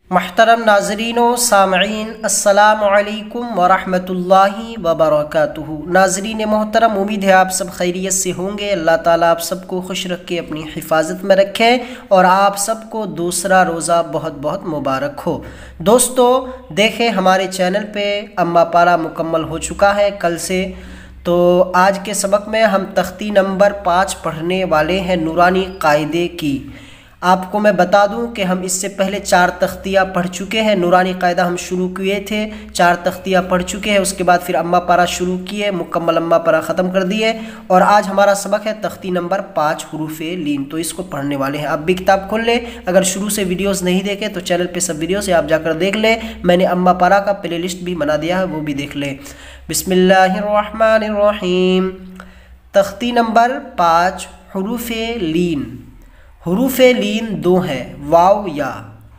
महतरम नाज़रीन व सामईन, अस्सलामु अलैकुम व रहमतुल्लाहि व बरकातुहू। नाज़रीन मोहतरम, उम्मीद है आप सब खैरियत से होंगे। अल्लाह ताला आप सबको खुश रख के अपनी हिफाजत में रखे और आप सबको दूसरा रोज़ा बहुत बहुत मुबारक हो। दोस्तों देखें, हमारे चैनल पे अम्मा पारा मुकम्मल हो चुका है कल से। तो आज के सबक में हम तख्ती नंबर 5 पढ़ने वाले हैं, नूरानी कायदे की। आपको मैं बता दूं कि हम इससे पहले 4 तख्तियाँ पढ़ चुके हैं। नूरानी कायदा हम शुरू किए थे, 4 तख्तियाँ पढ़ चुके हैं। उसके बाद फिर अम्मा पारा शुरू किए, मुकम्मल अम्मा पारा ख़त्म कर दिए और आज हमारा सबक है तख्ती नंबर 5 हुरूफ़े लीन। तो इसको पढ़ने वाले हैं। आप भी किताब खोल लें। अगर शुरू से वीडियोज़ नहीं देखे तो चैनल पर सब वीडियो से आप जाकर देख लें। मैंने अम्मा पारा का प्ले लिस्ट भी बना दिया है, वो भी देख लें। बिस्मिल्लाहिर्रहमानिर्रहीम। तख्ती नंबर 5 हुरूफ़े लीन। हुरूफ़ लीन 2 हैं, वाव या।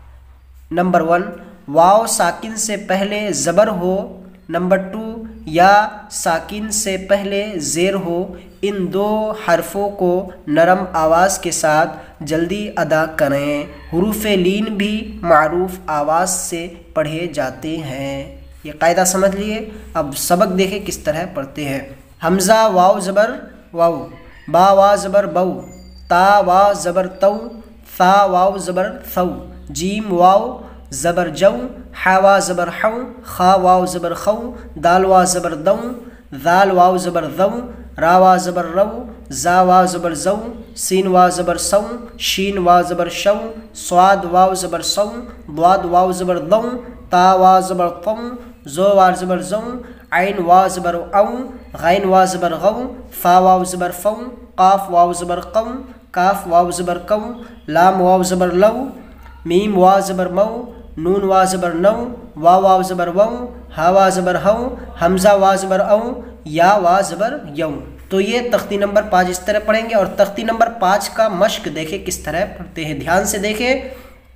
नंबर 1, वाव साकिन से पहले ज़बर हो। नंबर 2, या साकिन से पहले ज़ेर हो। इन 2 हरफों को नरम आवाज़ के साथ जल्दी अदा करें। हुरूफ़ लीन भी मारूफ आवाज़ से पढ़े जाते हैं। ये कायदा समझ लिए। अब सबक देखें किस तरह पढ़ते हैं। हमज़ा वाव ज़बर वाव, बा वा ज़बर बऊ, ता वाव ज़बर तऊ, सा वाव ज़बर सऊ, जीम वाव ज़बर जऊ, हा वा ज़बर हऊ, खा वाव ज़बर खऊ, दाल वा ज़बर दऊ, दाल वाव ज़बर दऊ, रा वा ज़बर रऊ, जा वा ज़बर जऊ, सीन वा ज़बर सऊ, शीन वा ज़बर शऊ, स्वाद वाव ज़बर सऊ, द्वाद वाव ज़बर दऊ, ता वा ज़बर तऊ, जो वा ज़बर जऊ, आइन वा ज़बर अऊ, गैन वा ज़बर गऊ, फा वाव ज़बर फ़ऊ, काफ वाव ज़बर कऊ, काफ वाव ज़बर कऊ, लाम वाव ज़बर लऊ, मीम वा ज़बर मऊ, नून वा ज़बर नऊ, वाव ज़बर वऊ, हा वा ज़बर हऊ, हमज़ा वा ज़बर अऊ, या वा ज़बर यऊ। तो ये तख्ती नंबर 5 इस तरह पढ़ेंगे। और तख्ती नंबर 5 का मश्क देखें किस तरह पढ़ते हैं, ध्यान से देखें।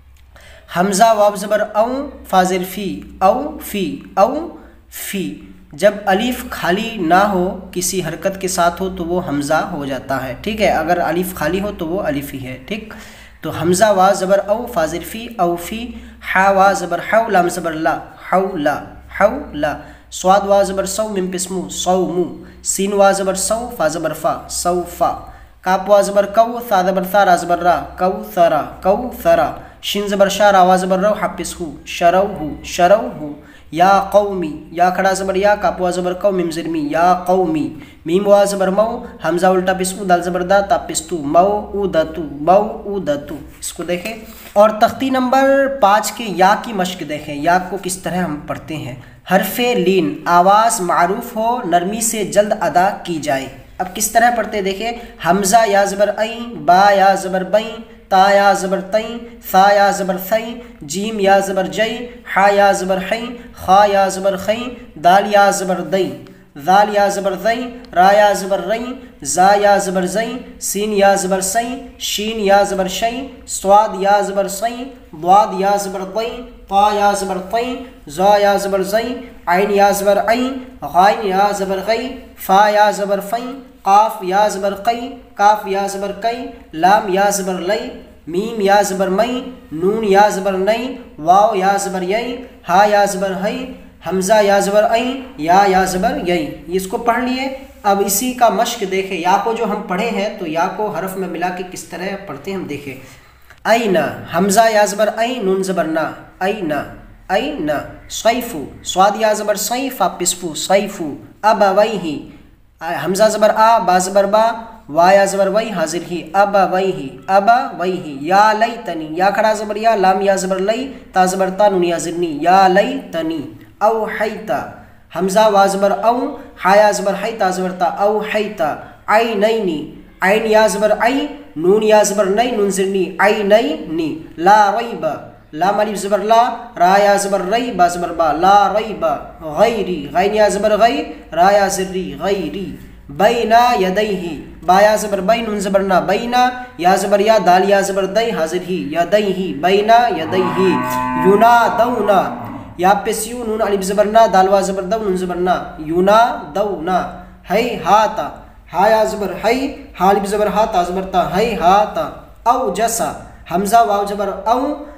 हमज़ा वाव ज़बर अऊ, फाजिर फ़ी, अऊ फ़ी, अऊ फ़ी। जब अलीफ खाली ना हो, किसी हरकत के साथ हो, तो वो हमज़ा हो जाता है। ठीक है, अगर अलीफ खाली हो तो वो अलिफ ही है। ठीक, तो हमज़ा वा ज़बर औ, फाजिर फ़ी, औ फ़ी, हा वा ज़बर हौ, लाम ज़बर ला, हौ ला, हौ ला, स्वाद वा ज़बर सौ, मिम पिस्मु, सौ मु, सीन वा ज़बर सौ, फा ज़बर फ़ा, सौ फ़ा, काप वा ज़बर कौ, सा ज़बर सा, रा ज़बर रा, कौ सरा, कौ सरा, शिन ज़बर शा, रा वा ज़बर रौ, हापिस हु, शरौ हु, शरौ हु, या कौमी, या खड़ा ज़बर या, काप वा ज़बर कौ, मिम ज़िर मी, या कौमी, मीम वा ज़बर मऊ, हमज़ा उल्टा पिस्मु, दाल ज़बर दा, ता पिस्तु, मऊ उ दतु, मऊ उ दतु। इसको देखें। और तख्ती नंबर 5 के या की मश्क देखें। या को किस तरह हम पढ़ते हैं। हरफ़े लीन, आवाज़ मारूफ हो, नरमी से जल्द अदा की जाए। अब किस तरह पढ़ते देखें। हमज़ा या ज़बर आई, बा या ज़बर बई, ता या ज़बर तई, सा या ज़बर सई, जीम या ज़बर जई, हा या ज़बर हई, खा या ज़बर खई, दाल या ज़बर दई, दाल या ज़बर दई, रा या ज़बर रई, जा या ज़बर जई, सीन या ज़बर सई, शीन या ज़बर शई, स्वाद या ज़बर सई, द्वाद या ज़बर तई, ता या ज़बर तई, जा या ज़बर जई, आइन या ज़बर आई, गैन या ज़बर गई, फा या ज़बर फ़ई, काफ या ज़बर कई, काफ या ज़बर कई, लाम या ज़बर लई, मीम या ज़बर मई, नून या ज़बर नई, वाव या ज़बर यई, हा या ज़बर हई, हमज़ा या ज़बर आई, या ज़बर यई। इसको पढ़ लिए। अब इसी का मश्क देखें। या को जो हम पढ़े हैं तो या को हरफ में मिला के किस तरह पढ़ते हैं हम देखें। आई ना, हमज़ा या ज़बर आई, नून ज़बर ना, आई ना, आई ना, सैफ़ु, स्वाद या ज़बर सई, फा पिस्फु, सैफ़ु, अब वही ही, हमज़ा ज़बर आ, बा ज़बर बा, वा या ज़बर वही, हाजिर ही, अब वही ही, अब वही ही, या लई तनी, या खड़ा ज़बर या, लाम या ज़बर लई, ता ज़बर ता, नून या ज़िरनी, या लई तनी, औ हैता, हमज़ा वा ज़बर औ, हा या ज़बर है, ता ज़बर ता, औ हैता, आई नई नी, आइन या ज़बर आई, नून या ज़बर नई, नून ज़िरनी, आई नई नी, ला रैबा, लाम अलिफ ज़बर ला, रा या ज़बर रई, बा ज़बर बा, ला रैबा, गैरी, गैन या ज़बर गई, रा या ज़िर्री, गैरी, बैना यदैही, बा या ज़बर बै, नून ज़बर ना, बैना, या ज़बर या, दाल या ज़बर दै, हाजिर ही, यदैही, बैना यदैही, युना दौना, या पेस्यू, नून अलिफ ज़बर ना, दाल वा ज़बर दौ, नून ज़बर ना, युना दौना, है हाता, हा या ज़बर है, हा अलिफ ज़बर हा, ता ज़बर ता, है हाता, औ जसा, हमज़ा वाव ज़बर औ,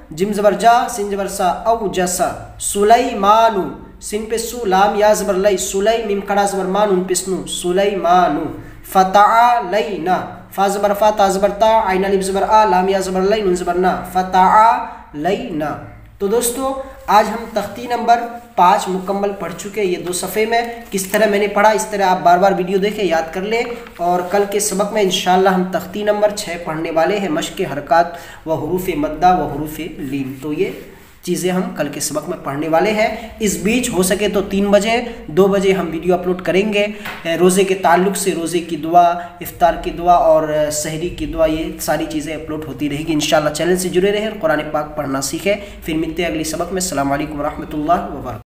जिम ज़बर जा, सिन ज़बर सा, औ जसा, सुलैमानु, सिन पे सु, लाम या ज़बर लै, सुलै, मीम खड़ा ज़बर मा, नून पे स्नू, सुलैमानु। फतअलैना, फा ज़बर फा, ता ज़बर ता, आइन अलिफ ज़बर आ, लाम या ज़बर लै, नून ज़बर ना, फतअलैना। तो दोस्तों आज हम तख्ती नंबर 5 मुकम्मल पढ़ चुके हैं। ये 2 सफ़े में किस तरह मैंने पढ़ा, इस तरह आप बार बार वीडियो देखें, याद कर लें। और कल के सबक में इंशाअल्लाह हम तख्ती नंबर 6 पढ़ने वाले हैं, मश्क हरकात व हुरूफ मद्दा व हुरूफ लीन। तो ये चीज़ें हम कल के सबक में पढ़ने वाले हैं। इस बीच हो सके तो 3 बजे 2 बजे हम वीडियो अपलोड करेंगे रोज़े के ताल्लुक़ से, रोज़े की दुआ, इफ्तार की दुआ और सहरी की दुआ, ये सारी चीज़ें अपलोड होती रहेगी इंशाअल्लाह। चैनल से जुड़े रहें, कुरान पाक पढ़ना सीखें। फिर मिलते हैं अगले सबक में। अस्सलामु अलैकुम व रहमतुल्लाहि व बरकातहू।